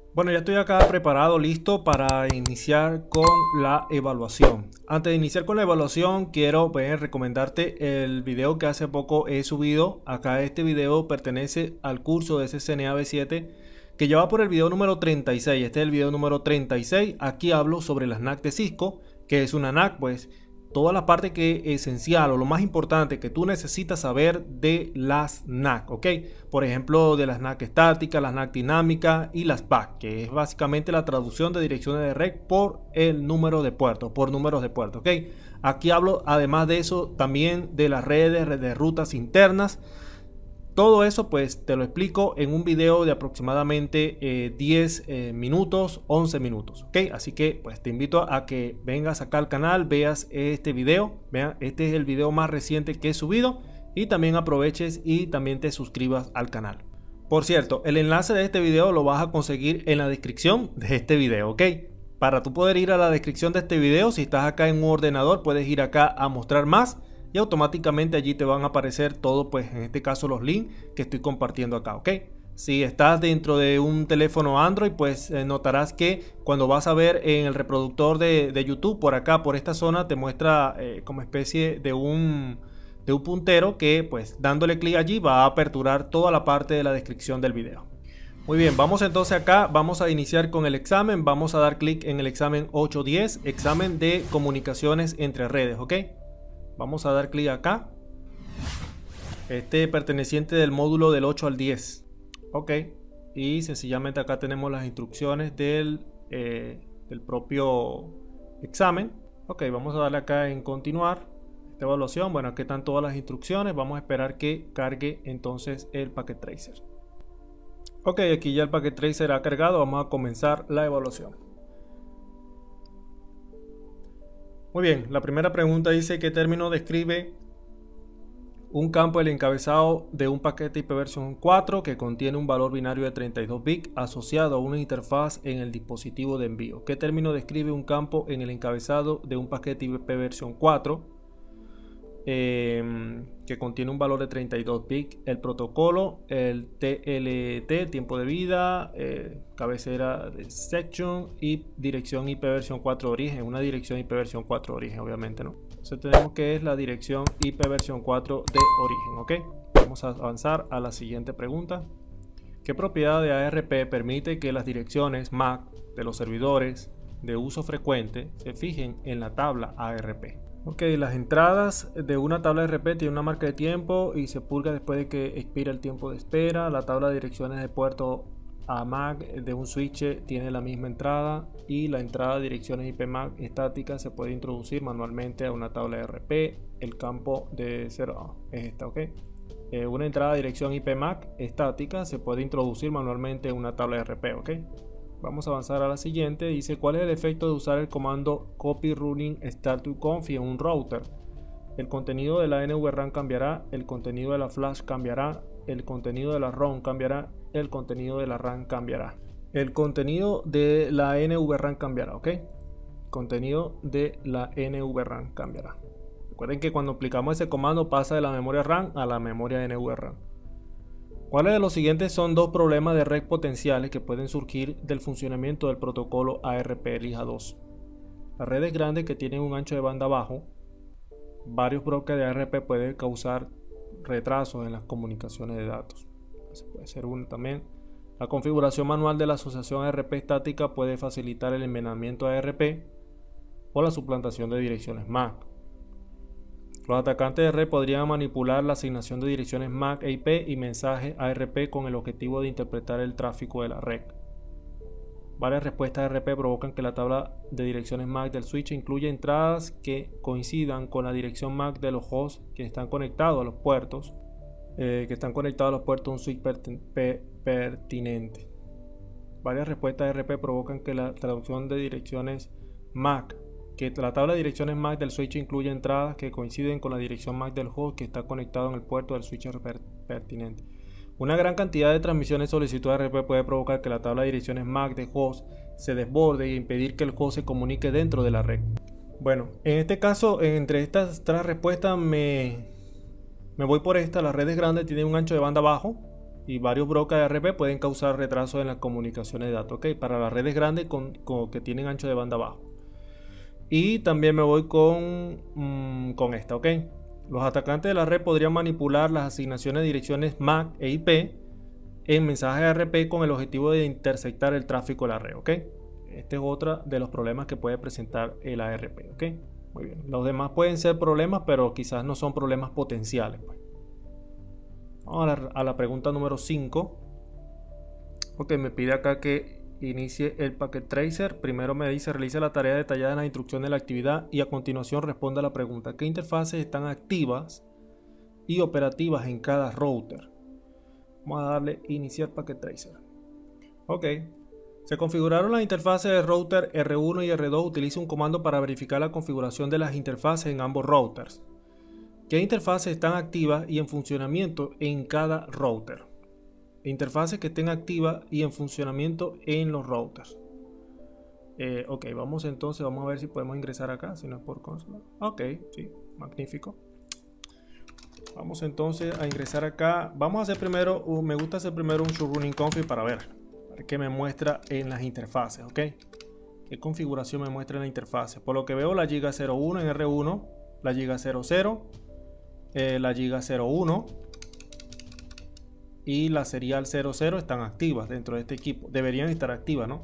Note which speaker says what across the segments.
Speaker 1: Bueno, ya estoy acá preparado, listo para iniciar con la evaluación. Antes de iniciar con la evaluación, quiero recomendarte el video que hace poco he subido. Acá este video pertenece al curso de CCNA B7 que ya va por el video número 36. Este es el video número 36. Aquí hablo sobre las NAC de Cisco. ¿Qué es una NAC? Pues toda la parte que es esencial o lo más importante que tú necesitas saber de las NAC, ¿ok? Por ejemplo, de las NAC estáticas, las NAC dinámicas y las PAC, que es básicamente la traducción de direcciones de red por el número de puertos, por números de puertos, ¿ok? Aquí hablo, además de eso, también de las redes de rutas internas. Todo eso pues te lo explico en un video de aproximadamente 10 minutos, 11 minutos, ¿ok? Así que pues te invito a que vengas acá al canal, veas este video, vean, este es el video más reciente que he subido y también aproveches y también te suscribas al canal. Por cierto, el enlace de este video lo vas a conseguir en la descripción de este video, ¿ok? Para tú poder ir a la descripción de este video, si estás acá en un ordenador, puedes ir acá a mostrar más y automáticamente allí te van a aparecer todo, pues en este caso los links que estoy compartiendo acá, ¿ok? Si estás dentro de un teléfono Android, pues notarás que cuando vas a ver en el reproductor de YouTube, por acá, por esta zona, te muestra como especie de un puntero que pues dándole clic allí va a aperturar toda la parte de la descripción del video. Muy bien, vamos entonces acá, vamos a iniciar con el examen, vamos a dar clic en el examen 810, examen de comunicaciones entre redes, ¿ok? Vamos a dar clic acá. Este perteneciente del módulo del 8 al 10. Ok. Y sencillamente acá tenemos las instrucciones del propio examen. Ok, vamos a darle acá en continuar esta evaluación. Bueno, aquí están todas las instrucciones. Vamos a esperar que cargue entonces el Packet Tracer. Ok, aquí ya el Packet Tracer ha cargado. Vamos a comenzar la evaluación. Muy bien, la primera pregunta dice: ¿qué término describe un campo del encabezado de un paquete IP versión 4 que contiene un valor binario de 32 bits asociado a una interfaz en el dispositivo de envío? ¿Qué término describe un campo en el encabezado de un paquete IP versión 4 que contiene un valor de 32 bits? El protocolo, el TLT, tiempo de vida, cabecera de section y dirección IP versión 4 de origen. Una dirección IP versión 4 de origen, obviamente, ¿no? Entonces tenemos que es la dirección IP versión 4 de origen, ¿ok? Vamos a avanzar a la siguiente pregunta. ¿Qué propiedad de ARP permite que las direcciones MAC de los servidores de uso frecuente se fijen en la tabla ARP? Ok, las entradas de una tabla ARP tienen una marca de tiempo y se purga después de que expira el tiempo de espera. La tabla de direcciones de puerto a MAC de un switch tiene la misma entrada y la entrada de direcciones IP MAC estática se puede introducir manualmente a una tabla ARP. El campo de 0 es esta, ok. Una entrada de dirección IP MAC estática se puede introducir manualmente en una tabla ARP, ok. Vamos a avanzar a la siguiente. Dice: ¿cuál es el efecto de usar el comando copy running start to conf en un router? El contenido de la NVRAM cambiará, el contenido de la flash cambiará, el contenido de la ROM cambiará, el contenido de la RAM cambiará. El contenido de la NVRAM cambiará, ¿ok? Contenido de la NVRAM cambiará. Recuerden que cuando aplicamos ese comando pasa de la memoria RAM a la memoria NVRAM. ¿Cuáles de los siguientes son dos problemas de red potenciales que pueden surgir del funcionamiento del protocolo ARP Elija 2? Las redes grandes que tienen un ancho de banda bajo, varios brokers de ARP pueden causar retrasos en las comunicaciones de datos. Ese puede ser uno también. La configuración manual de la asociación ARP estática puede facilitar el envenenamiento ARP o la suplantación de direcciones MAC. Los atacantes de red podrían manipular la asignación de direcciones MAC e IP y mensajes ARP con el objetivo de interpretar el tráfico de la red. Varias respuestas ARP provocan que la tabla de direcciones MAC del switch incluya entradas que coincidan con la dirección MAC de los hosts que están conectados a los puertos, a un switch pertinente. Varias respuestas ARP provocan que la traducción de direcciones MAC que la tabla de direcciones MAC del switch incluye entradas que coinciden con la dirección MAC del host que está conectado en el puerto del switch pertinente. Una gran cantidad de transmisiones solicitud ARP puede provocar que la tabla de direcciones MAC de host se desborde e impedir que el host se comunique dentro de la red. Bueno, en este caso, entre estas tres respuestas me voy por esta. Las redes grandes tienen un ancho de banda bajo y varios brokers de RP pueden causar retrasos en las comunicaciones de datos, ¿ok? Para las redes grandes que tienen ancho de banda bajo. Y también me voy con esta, ¿ok? Los atacantes de la red podrían manipular las asignaciones de direcciones MAC e IP en mensajes ARP con el objetivo de interceptar el tráfico de la red, ¿ok? Este es otro de los problemas que puede presentar el ARP, ¿ok? Muy bien. Los demás pueden ser problemas, pero quizás no son problemas potenciales, pues. Vamos a la pregunta número 5. Ok, me pide acá que inicie el Packet Tracer. Primero me dice realice la tarea detallada en la instrucción de la actividad y a continuación responde a la pregunta: ¿qué interfaces están activas y operativas en cada router? Vamos a darle iniciar Packet Tracer. Ok. Se configuraron las interfaces de router R1 y R2. Utiliza un comando para verificar la configuración de las interfaces en ambos routers. ¿Qué interfaces están activas y en funcionamiento en cada router? Interfaces que estén activas y en funcionamiento en los routers. Ok, vamos a ver si podemos ingresar acá, si no es por consola. Ok, sí, magnífico. Vamos entonces a ingresar acá. Vamos a hacer primero, me gusta hacer primero un show running config para ver qué me muestra en las interfaces, ok. ¿Qué configuración me muestra en la interfase? Por lo que veo, la Giga 01 en R1, la Giga 00, la Giga 01 y la serial 00 están activas dentro de este equipo. Deberían estar activas, ¿no?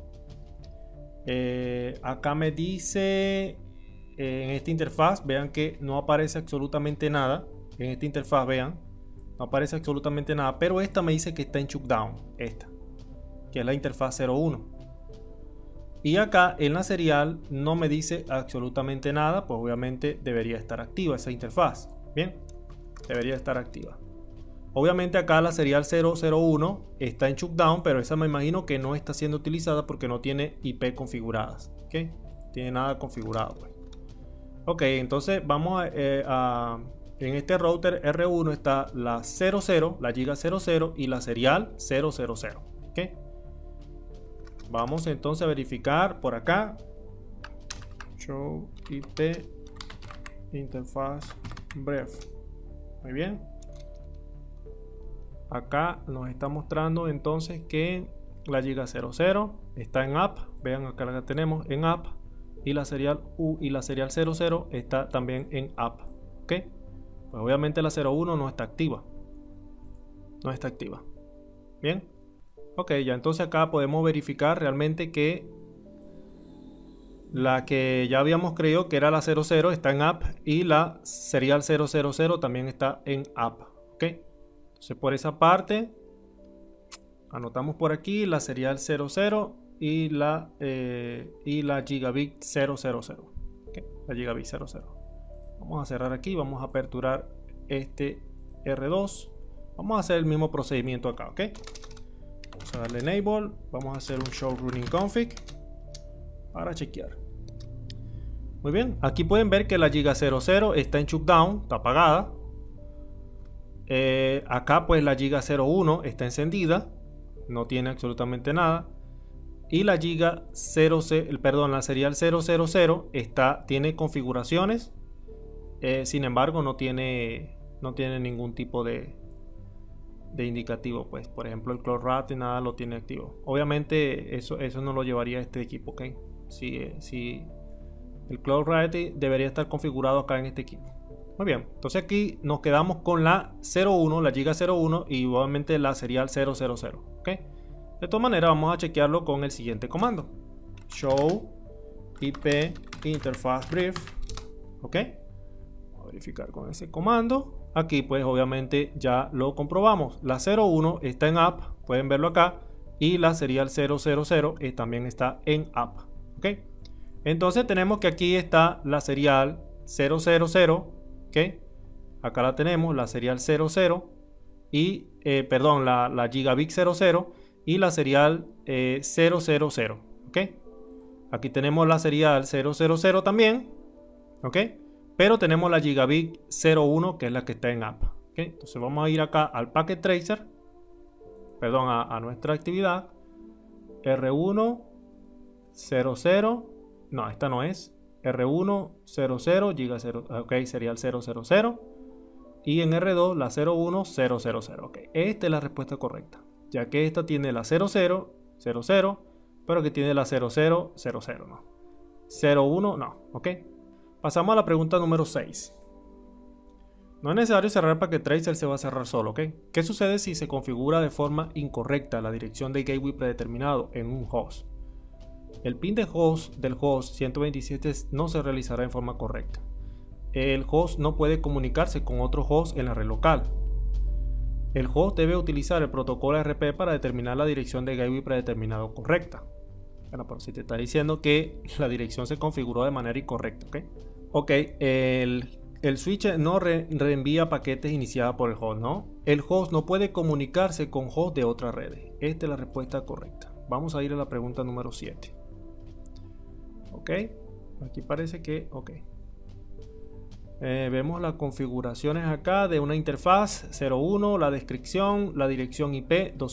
Speaker 1: Acá me dice en esta interfaz, vean que no aparece absolutamente nada. En esta interfaz, vean, no aparece absolutamente nada, pero esta me dice que está en shutdown, esta, que es la interfaz 01. Y acá en la serial no me dice absolutamente nada, pues obviamente debería estar activa esa interfaz. Bien, debería estar activa. Obviamente acá la serial 001 está en shutdown, pero esa me imagino que no está siendo utilizada porque no tiene IP configuradas. ¿Ok? No tiene nada configurado, pues. Ok, entonces vamos en este router R1 está la 00, la Giga 00 y la serial 000. ¿Ok? Vamos entonces a verificar por acá. Show IP interfaz brief. Muy bien. Acá nos está mostrando entonces que la Giga 00 está en app. Vean acá la tenemos en app. Y la serial U y la serial 00 está también en app. ¿Ok? Pues obviamente la 01 no está activa. No está activa. Bien. Ok, ya entonces acá podemos verificar realmente que la que ya habíamos creído que era la 00 está en app y la serial 000 también está en app. Ok, entonces por esa parte anotamos por aquí la serial 00 y la gigabit 000. Okay, la gigabit 00. Vamos a cerrar aquí, vamos a aperturar este R2. Vamos a hacer el mismo procedimiento acá, ok. Vamos a darle enable, vamos a hacer un show running config para chequear. Muy bien, aquí pueden ver que la Giga 00 está en shutdown, está apagada. Acá pues la Giga 01 está encendida, no tiene absolutamente nada. Y la Giga 00, perdón, la serial 000 tiene configuraciones, sin embargo no tiene ningún tipo de indicativo, pues por ejemplo el cloud rate nada lo tiene activo. Obviamente eso no lo llevaría a este equipo, ok. Si el cloud rate debería estar configurado acá en este equipo. Muy bien, entonces aquí nos quedamos con la 01, la Giga 01 y obviamente la serial 000, ok. De todas maneras vamos a chequearlo con el siguiente comando: show IP interface brief, ok. Vamos a verificar con ese comando. Aquí pues obviamente ya lo comprobamos. La 01 está en app, pueden verlo acá. Y la serial 000 también está en app. ¿Ok? Entonces tenemos que aquí está la serial 000. ¿Ok? Acá la tenemos, la serial 00. Y, perdón, la gigabit 00 y la serial 000. ¿Ok? Aquí tenemos la serial 000 también. ¿Ok? Pero tenemos la Gigabit 01 que es la que está en app. ¿Okay? Entonces vamos a ir acá al Packet Tracer. Perdón, a nuestra actividad. R1 00. No, esta no es. R1 00 Giga 0. Ok, serial 000. y en R2 la 01000. Ok, esta es la respuesta correcta, ya que esta tiene la 0000, pero que tiene la 0000, no. 01 no, ok. Pasamos a la pregunta número 6. No es necesario cerrar el packet tracer, se va a cerrar solo, ok. ¿Qué sucede si se configura de forma incorrecta la dirección de gateway predeterminado en un host? El pin del host 127 no se realizará en forma correcta. El host no puede comunicarse con otro host en la red local. El host debe utilizar el protocolo ARP para determinar la dirección de gateway predeterminado correcta. Bueno, pero si te está diciendo que la dirección se configuró de manera incorrecta, ok. Ok, el switch no reenvía paquetes iniciados por el host, ¿no? El host no puede comunicarse con hosts de otras redes. Esta es la respuesta correcta. Vamos a ir a la pregunta número 7. Ok, aquí parece que, ok. Vemos las configuraciones acá de una interfaz 01, la descripción, la dirección IP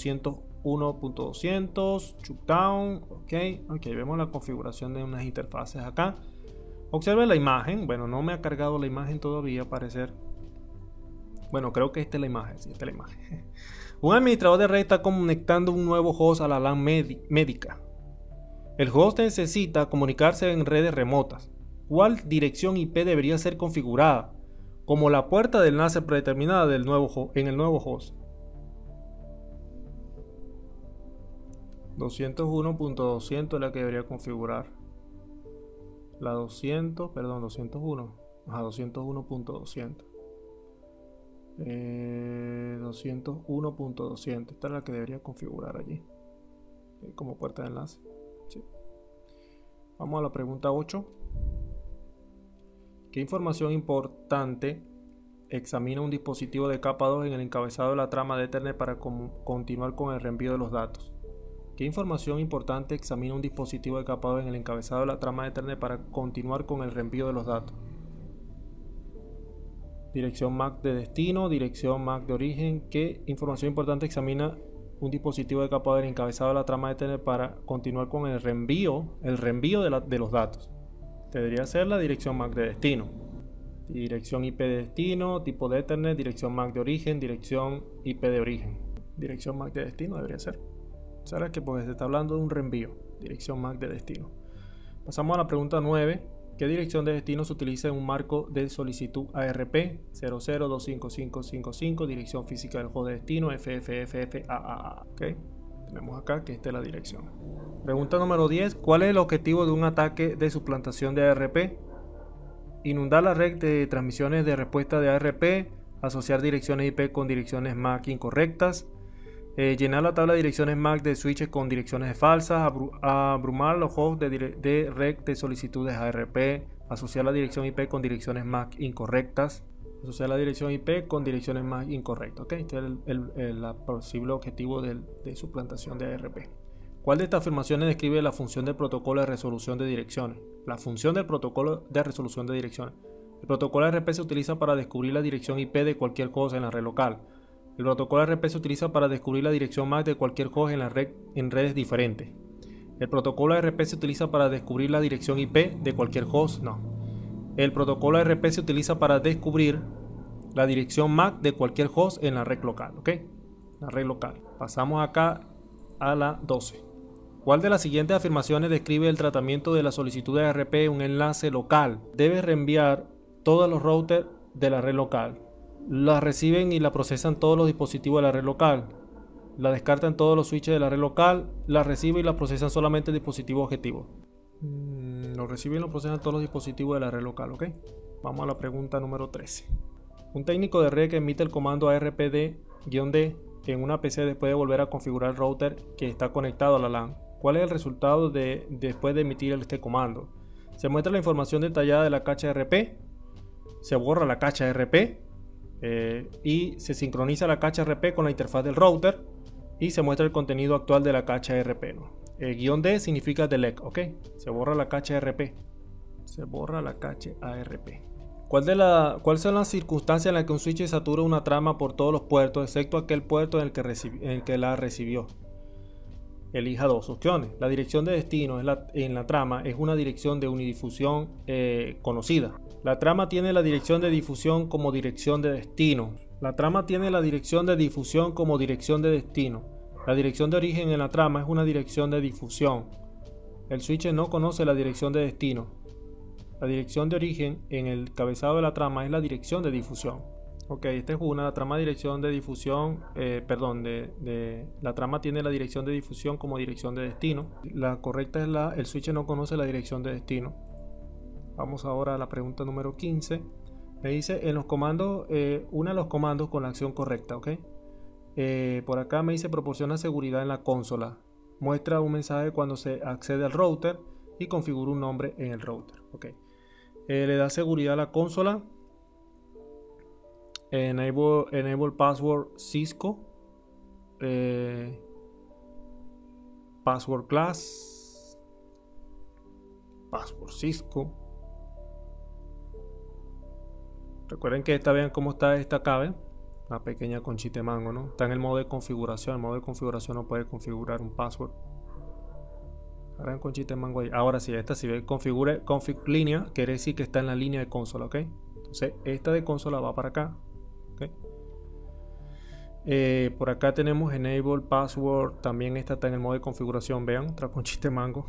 Speaker 1: 201.200, shutdown, ok, vemos la configuración de unas interfaces acá. Observen la imagen, bueno, no me ha cargado la imagen todavía, parecer. Bueno, creo que esta es la imagen, sí, esta es la imagen. Un administrador de red está conectando un nuevo host a la LAN médica. El host necesita comunicarse en redes remotas. ¿Cuál dirección IP debería ser configurada como la puerta de enlace predeterminada en el nuevo host? 201.200 es la que debería configurar. La 201. Ajá, 201.200. 201.200. Esta es la que debería configurar allí como puerta de enlace. Sí. Vamos a la pregunta 8. ¿Qué información importante examina un dispositivo de capa 2 en el encabezado de la trama de Ethernet para continuar con el reenvío de los datos? ¿Qué información importante examina un dispositivo de capa 2 en el encabezado de la trama de Ethernet para continuar con el reenvío de los datos? Dirección MAC de destino, dirección MAC de origen. ¿Qué información importante examina un dispositivo de capa 2 en el encabezado de la trama de Ethernet para continuar con el reenvío de los datos? Debería ser la dirección MAC de destino. Dirección IP de destino, tipo de Ethernet, dirección MAC de origen, dirección IP de origen. Dirección MAC de destino debería ser. ¿Sabes qué? Porque se está hablando de un reenvío. Dirección MAC de destino. Pasamos a la pregunta 9. ¿Qué dirección de destino se utiliza en un marco de solicitud ARP? 002555, dirección física del host de destino, FFFFAAA. ¿Ok? Tenemos acá que esta es la dirección. Pregunta número 10. ¿Cuál es el objetivo de un ataque de suplantación de ARP? Inundar la red de transmisiones de respuesta de ARP, asociar direcciones IP con direcciones MAC incorrectas, llenar la tabla de direcciones MAC de switches con direcciones falsas, abrumar los hosts de red de solicitudes ARP, asociar la dirección IP con direcciones MAC incorrectas, asociar la dirección IP con direcciones MAC incorrectas. ¿Okay? Este es el posible objetivo de suplantación de ARP. ¿Cuál de estas afirmaciones describe la función del protocolo de resolución de direcciones? La función del protocolo de resolución de direcciones. El protocolo ARP se utiliza para descubrir la dirección IP de cualquier host en la red local. El protocolo ARP se utiliza para descubrir la dirección MAC de cualquier host en redes diferentes. El protocolo ARP se utiliza para descubrir la dirección IP de cualquier host. No. El protocolo ARP se utiliza para descubrir la dirección MAC de cualquier host en la red local. ¿Ok? La red local. Pasamos acá a la 12. ¿Cuál de las siguientes afirmaciones describe el tratamiento de la solicitud de ARP en un enlace local? Debe reenviar todos los routers de la red local. La reciben y la procesan todos los dispositivos de la red local. La descartan todos los switches de la red local. La reciben y la procesan solamente el dispositivo objetivo. Lo reciben y lo procesan todos los dispositivos de la red local. ¿Ok? Vamos a la pregunta número 13. Un técnico de red que emite el comando ARPD-D en una PC después de volver a configurar el router que está conectado a la LAN. ¿Cuál es el resultado después de emitir este comando? Se muestra la información detallada de la cacha ARP. Se borra la cacha ARP. Y se sincroniza la cacha ARP con la interfaz del router y se muestra el contenido actual de la cacha ARP, ¿no? -D significa delete, ¿ok? Se borra la cacha ARP. Se borra la cacha ARP. ¿Cuáles son las circunstancias en las que un switch satura una trama por todos los puertos excepto aquel puerto en el que la recibió? elija dos opciones. La dirección de destino en la trama es una dirección de unidifusión conocida. La trama tiene la dirección de difusión como dirección de destino. La trama tiene la dirección de difusión como dirección de destino. La dirección de origen en la trama es una dirección de difusión. El switcher no conoce la dirección de destino. La dirección de origen en el cabezado de la trama es la dirección de difusión. Ok, esta es una trama de dirección de difusión, la trama tiene la dirección de difusión como dirección de destino. La correcta es el switcher no conoce la dirección de destino. Vamos ahora a la pregunta número 15. Me dice en los comandos, una de los comandos con la acción correcta, ok. Por acá me dice proporciona seguridad en la consola. Muestra un mensaje cuando se accede al router y configura un nombre en el router, ok. Le da seguridad a la consola. Enable password Cisco, password class, password Cisco. Recuerden que vean cómo está esta acá, ¿ven? Una pequeña conchita de mango, ¿no? Está en el modo de configuración. El modo de configuración no puede configurar un password. Ahora en conchita de mango ahí. Ahora sí, esta si ve configure config línea, quiere decir que está en la línea de consola, ¿ok? Entonces esta de consola va para acá. Por acá tenemos enable password, también esta está en el modo de configuración, vean, otra conchita de mango.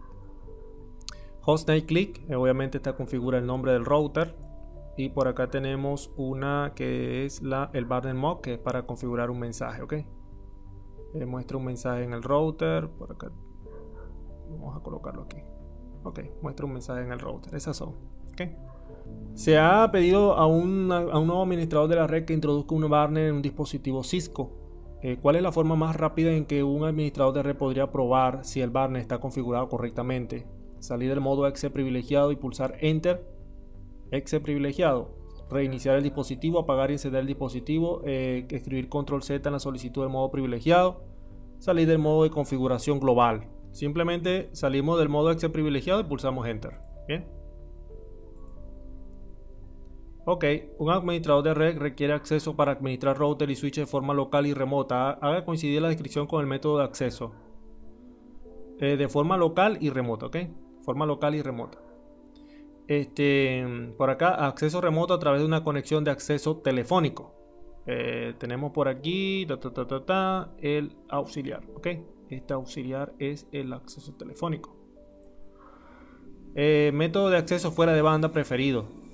Speaker 1: Host name click, obviamente esta configura el nombre del router. Y por acá tenemos una que es el Barnet Mod, que es para configurar un mensaje, ok. Muestra un mensaje en el router, por acá vamos a colocarlo aquí. Ok, muestra un mensaje en el router, esas son, ok. Se ha pedido a un nuevo administrador de la red que introduzca un Barnet en un dispositivo Cisco. ¿Cuál es la forma más rápida en que un administrador de red podría probar si el Barnet está configurado correctamente? Salir del modo exe privilegiado y pulsar Enter. Exe privilegiado. Reiniciar el dispositivo, apagar y encender el dispositivo. Escribir control Z en la solicitud del modo privilegiado. Salir del modo de configuración global. Simplemente salimos del modo exe privilegiado y pulsamos Enter. Bien. Ok, un administrador de red requiere acceso para administrar router y switch de forma local y remota. Haga coincidir la descripción con el método de acceso. De forma local y remota, ok. Forma local y remota. Por acá, acceso remoto a través de una conexión de acceso telefónico. Tenemos por aquí el auxiliar, ok. Este auxiliar es el acceso telefónico. Método de acceso fuera de banda preferido.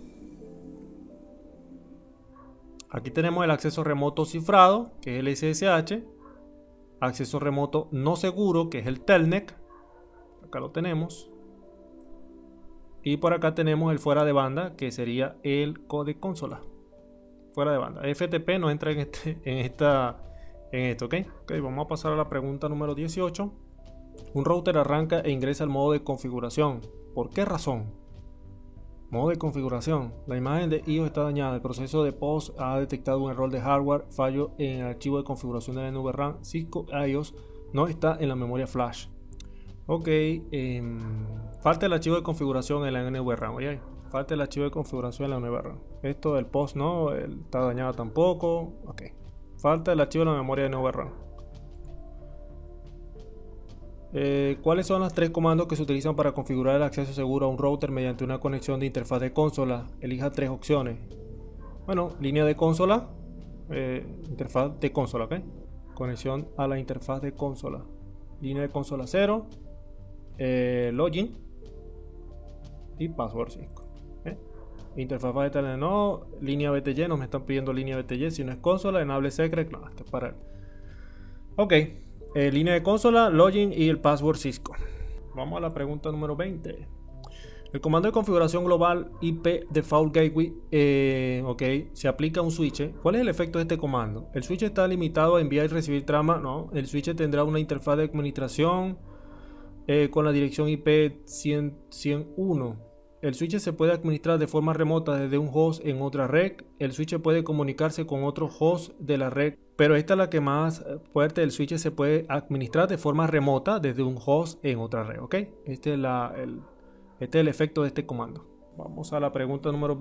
Speaker 1: Aquí tenemos el acceso remoto cifrado, que es el SSH. Acceso remoto no seguro, que es el Telnet. Acá lo tenemos. Y por acá tenemos el fuera de banda, que sería el code consola. Fuera de banda. FTP no entra en esto, ¿ok? Ok, vamos a pasar a la pregunta número 18. Un router arranca e ingresa al modo de configuración. ¿Por qué razón? Modo de configuración. La imagen de iOS está dañada. El proceso de POS ha detectado un error de hardware. Fallo en el archivo de configuración de la nube RAM. Cisco iOS no está en la memoria flash. Ok. Falta el archivo de configuración en la nube RAM. Oye, falta el archivo de configuración en la nube RAM. Esto del POS no. Está dañado tampoco. Ok. Falta el archivo de la memoria de nube RAM. ¿Cuáles son los 3 comandos que se utilizan para configurar el acceso seguro a un router mediante una conexión de interfaz de consola? Elija 3 opciones. Bueno, línea de consola, interfaz de consola, ¿ok? Conexión a la interfaz de consola. Línea de consola 0, login y password 5. Interfaz de Ethernet no, línea BTY, no me están pidiendo línea BTY, si no es consola, enable secret, no, esto es para él. Ok. Línea de consola, login y el password Cisco. Vamos a la pregunta número 20. El comando de configuración global IP Default Gateway se aplica a un switch. ¿Cuál es el efecto de este comando? El switch está limitado a enviar y recibir trama. No, el switch tendrá una interfaz de administración con la dirección IP 100.1. El switch se puede administrar de forma remota desde un host en otra red. El switch puede comunicarse con otro host de la red, pero esta es la que más fuerte. El switch se puede administrar de forma remota desde un host en otra red, ¿ok? Este es el efecto de este comando. Vamos a la pregunta número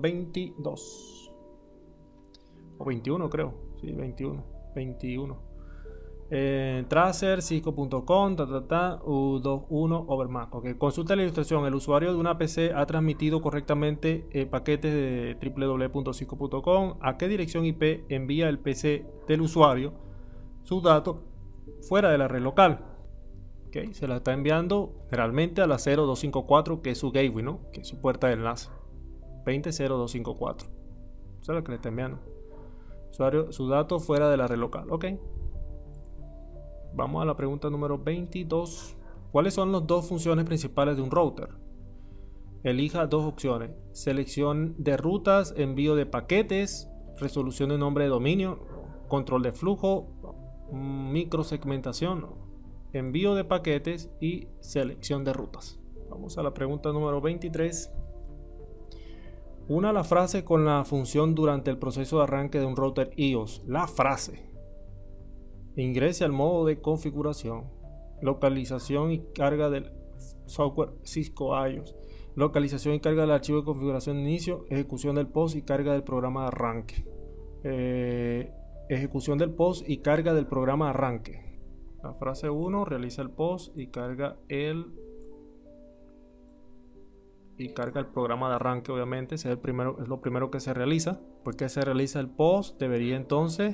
Speaker 1: 22. O 21 creo. Sí, 21. Tracer, cisco.com, U21 over Mac. Okay. Consulta la ilustración. El usuario de una PC ha transmitido correctamente paquetes de www.cisco.com. ¿A qué dirección IP envía el PC del usuario sus datos fuera de la red local? Okay. Se la está enviando generalmente a la 0254, que es su gateway, ¿no? Que es su puerta de enlace. 200254. Eso es lo que le está enviando. Usuario, sus datos fuera de la red local. Ok. Vamos a la pregunta número 22. ¿Cuáles son las dos funciones principales de un router? Elija dos opciones. Selección de rutas, envío de paquetes, resolución de nombre de dominio, control de flujo, microsegmentación, envío de paquetes y selección de rutas. Vamos a la pregunta número 23. Una la frase con la función durante el proceso de arranque de un router iOS. La frase. Ingrese al modo de configuración, localización y carga del software Cisco iOS, localización y carga del archivo de configuración de inicio, ejecución del post y carga del programa de arranque. Ejecución del post y carga del programa de arranque. La frase 1 realiza el post y carga el programa de arranque. Obviamente ese es lo primero que se realiza. Porque se realiza el post, debería entonces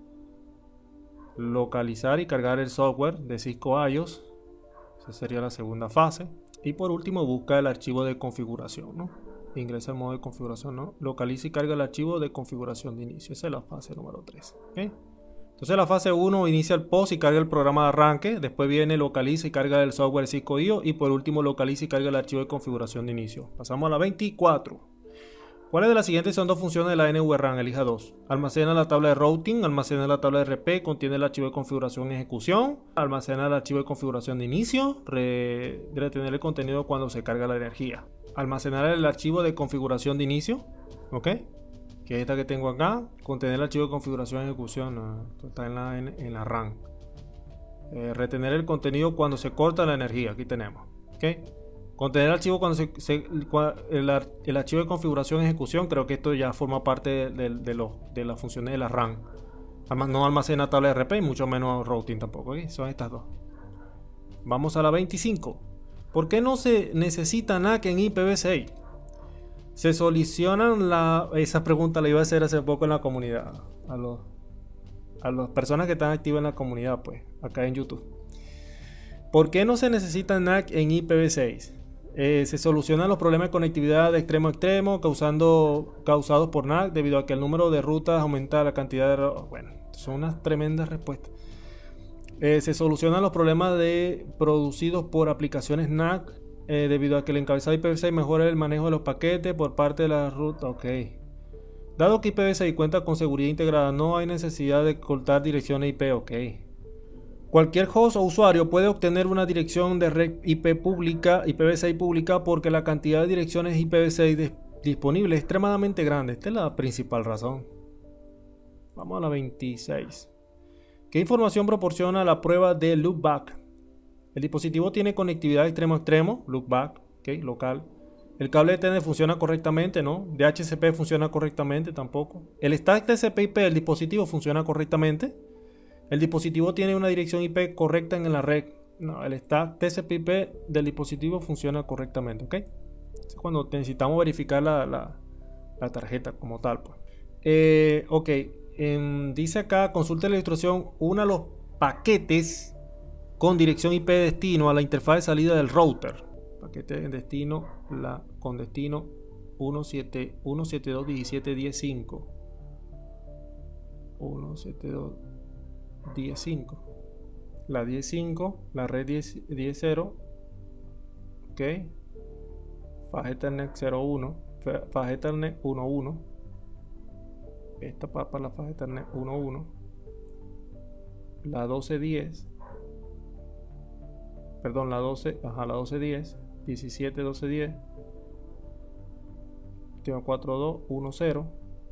Speaker 1: localizar y cargar el software de Cisco iOS. Esa sería la segunda fase. Y por último busca el archivo de configuración, ¿no? Ingresa al modo de configuración, ¿no? Localiza y carga el archivo de configuración de inicio. Esa es la fase número 3. ¿Okay? Entonces la fase 1 inicia el post y carga el programa de arranque. Después viene localiza y carga el software Cisco iOS. Y por último localiza y carga el archivo de configuración de inicio. Pasamos a la 24. ¿Cuáles de las siguientes son dos funciones de la NVRAM? Elija dos. Almacena la tabla de routing, almacena la tabla de RP, contiene el archivo de configuración y ejecución, almacena el archivo de configuración de inicio, retener el contenido cuando se carga la energía. Almacenar el archivo de configuración de inicio, ¿ok? Que es esta que tengo acá. Contener el archivo de configuración y ejecución, esto está en la RAM. Retener el contenido cuando se corta la energía, aquí tenemos, ¿ok? Contener el archivo cuando el archivo de configuración y ejecución, creo que esto ya forma parte de las funciones de la RAM. No almacena tabla de RP y mucho menos routing tampoco, ¿okay? Son estas dos. Vamos a la 25. ¿Por qué no se necesita NAC en IPv6? Se solucionan esa pregunta la iba a hacer hace poco en la comunidad. A las personas que están activas en la comunidad, pues, acá en YouTube. ¿Por qué no se necesita NAC en IPv6? Se solucionan los problemas de conectividad de extremo a extremo causados por NAC debido a que el número de rutas aumenta la cantidad de... Bueno, son unas tremendas respuestas. Se solucionan los problemas producidos por aplicaciones NAC debido a que el encabezado IPv6 mejora el manejo de los paquetes por parte de la ruta. Ok. Dado que IPv6 cuenta con seguridad integrada, no hay necesidad de cortar direcciones IP. Ok. Cualquier host o usuario puede obtener una dirección de red IP pública, IPv6 pública, porque la cantidad de direcciones IPv6 disponibles es extremadamente grande. Esta es la principal razón. Vamos a la 26. ¿Qué información proporciona la prueba de loopback? El dispositivo tiene conectividad de extremo a extremo, loopback, ¿okay? Local. El cable Ethernet funciona correctamente, ¿no? DHCP funciona correctamente, tampoco. El stack TCP/IP del dispositivo funciona correctamente. El dispositivo tiene una dirección IP correcta en la red. No, el stack TCP/IP del dispositivo funciona correctamente, ¿ok? Es cuando necesitamos verificar la tarjeta como tal, pues. Ok. Dice acá, consulta la ilustración, una de los paquetes con dirección IP de destino a la interfaz de salida del router. Paquete de destino, con destino 172.17.10.5. 172.10.5. La 10.5, la red 10.0. Ok. Faja Ethernet 0.1. Faja Ethernet 1.1. Esta para la faja Ethernet 1.1. La 12.10. Perdón, la 12. Ajá, la 12.10. 17.12.10. Tiene 4.2.1.0.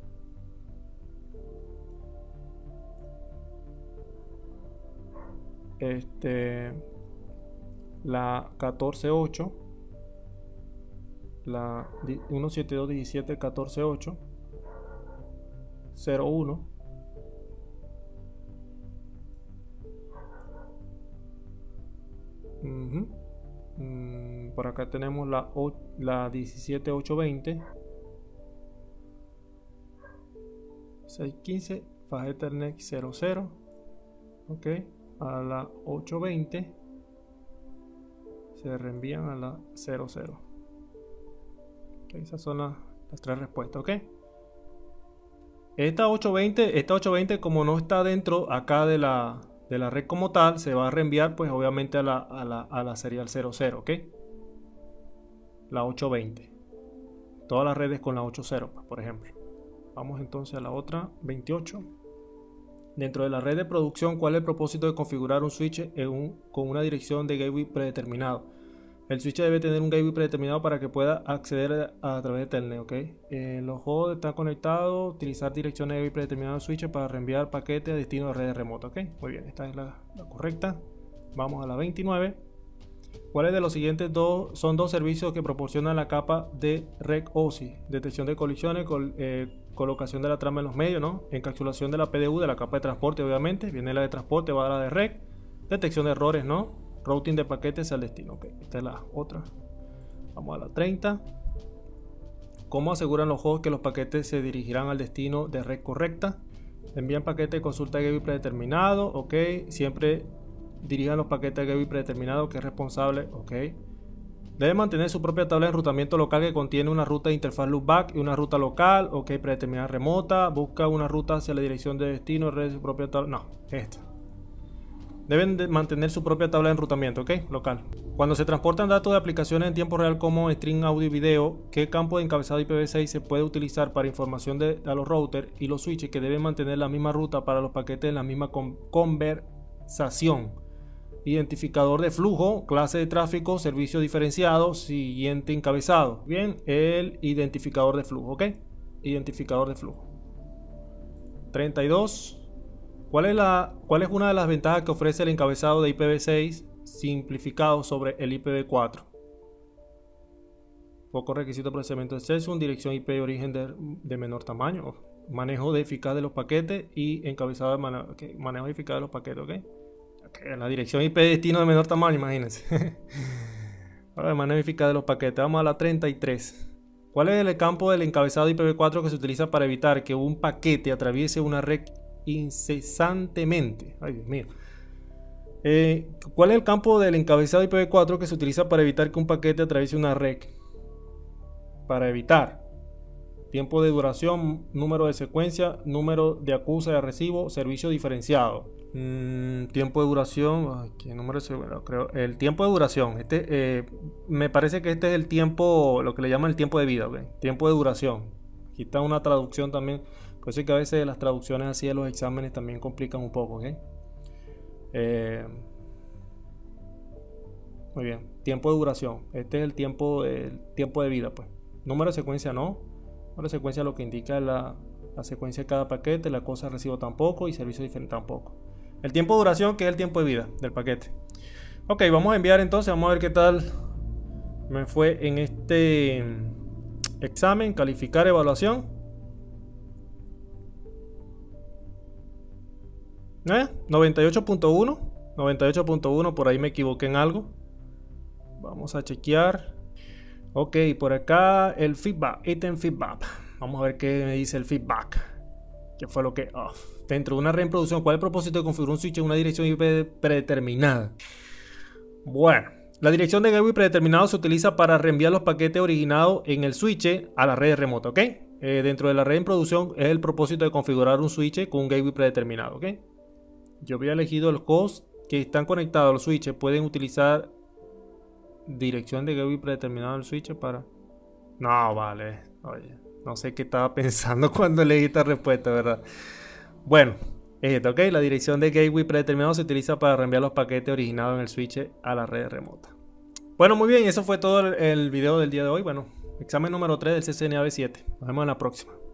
Speaker 1: La 14.8. La 172.17 14.8. 0.1. Por acá tenemos la 17820 615 faja Ethernet 00. Ok, a la 820 se reenvían a la 00. Okay, esas son las 3 respuestas. Ok, esta 820 como no está dentro acá de la red como tal, se va a reenviar pues obviamente a la serial 00. Ok, la 820, todas las redes con la 80, pues, por ejemplo. Vamos entonces a la otra 28. Dentro de la red de producción, ¿cuál es el propósito de configurar un switch con una dirección de gateway predeterminado? El switch debe tener un gateway predeterminado para que pueda acceder a través de Telnet. ¿Okay? Los juegos están conectados. Utilizar direcciones de gateway predeterminadas switch para reenviar paquetes a destino de redes remotas. ¿Okay? Muy bien, esta es la correcta. Vamos a la 29. ¿Cuáles de los siguientes son dos servicios que proporcionan la capa de REC OSI? Detección de colisiones, colocación de la trama en los medios, ¿no? Encapsulación de la PDU, de la capa de transporte, obviamente. Viene la de transporte, va a la de REC. Detección de errores, ¿no? Routing de paquetes al destino. Ok, esta es la otra. Vamos a la 30. ¿Cómo aseguran los juegos que los paquetes se dirigirán al destino de REC correcta? Envían paquetes de consulta gateway predeterminado. Ok, siempre dirijan los paquetes a gateway predeterminado, que es responsable. Ok, debe mantener su propia tabla de enrutamiento local que contiene una ruta de interfaz loopback y una ruta local. Ok, predeterminada remota. Busca una ruta hacia la dirección de destino, red de su propia tabla. No, esta. Deben de mantener su propia tabla de enrutamiento, ok, local. Cuando se transportan datos de aplicaciones en tiempo real como stream audio y video, ¿qué campo de encabezado IPv6 se puede utilizar para información a los routers y los switches que deben mantener la misma ruta para los paquetes en la misma conversación? Identificador de flujo, clase de tráfico, servicio diferenciado, siguiente encabezado. Bien, el identificador de flujo, ok. Identificador de flujo. 32. ¿Cuál es una de las ventajas que ofrece el encabezado de IPv6 simplificado sobre el IPv4? Poco requisito de procesamiento de session, dirección IP de origen de menor tamaño, manejo eficaz de los paquetes y encabezado de manejo eficaz de los paquetes, ok. La dirección IP de destino de menor tamaño, imagínense. Ahora, manejo eficaz de los paquetes. Vamos a la 33. ¿Cuál es el campo del encabezado IPv4 que se utiliza para evitar que un paquete atraviese una red incesantemente? Ay, Dios mío. ¿Cuál es el campo del encabezado IPv4 que se utiliza para evitar que un paquete atraviese una red? Para evitar. Tiempo de duración, número de secuencia, número de acusa de recibo, servicio diferenciado. Tiempo de duración. Ay, ¿qué número es? Bueno, creo el tiempo de duración. Me parece que este es el tiempo, lo que le llaman el tiempo de vida. ¿Okay? Tiempo de duración. Aquí está una traducción también. Por eso es que a veces las traducciones así de los exámenes también complican un poco. ¿Okay? Muy bien. Tiempo de duración. Este es el tiempo de vida, pues. Número de secuencia no. Número de secuencia lo que indica la secuencia de cada paquete, la cosa de recibo tampoco y servicio diferente tampoco. El tiempo de duración, que es el tiempo de vida del paquete. Ok, vamos a enviar entonces, vamos a ver qué tal me fue en este examen. Calificar, evaluación. 98.1. 98.1, por ahí me equivoqué en algo. Vamos a chequear. Ok, por acá el feedback, ítem feedback. Vamos a ver qué me dice el feedback. ¿Qué fue lo que? Dentro de una red en producción, ¿cuál es el propósito de configurar un switch en una dirección IP predeterminada? Bueno, la dirección de gateway predeterminado se utiliza para reenviar los paquetes originados en el switch a la red remota, ¿ok? Dentro de la red en producción es el propósito de configurar un switch con un gateway predeterminado, ¿ok? Yo había elegido el host que están conectados a los switches. Pueden utilizar dirección de gateway predeterminado del switch para... No, vale. Oye, no sé qué estaba pensando cuando leí esta respuesta, ¿verdad? Bueno, ok. La dirección de gateway predeterminado se utiliza para reenviar los paquetes originados en el switch a la red remota. Bueno, muy bien. Eso fue todo el video del día de hoy. Bueno, examen número 3 del CCNA B7. Nos vemos en la próxima.